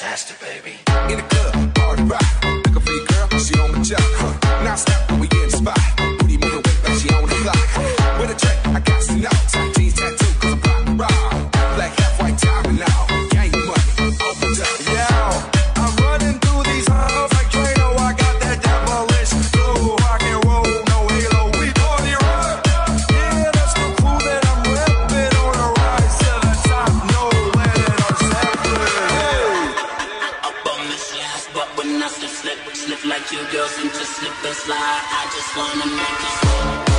fantastic, baby. In the club, hard rock. Looking for your girl, she on my job. Now stop when we get in the spot. Booty moving weight like she on the block. With a track, I got to know. Tight jeans tattoo, cause I'm rock and roll. Black half white diamond now. Gang money, open up. Yo, I'm running through these halls like Drano. I got that devilish flow. Rock and roll, no halo. We party rock. Yeah, that's the crew that I'm repping on the rise to the top. No letting our separate. Hey. Up on the slides, but when I slip like you girls and just slip and slide. I just wanna make you slip.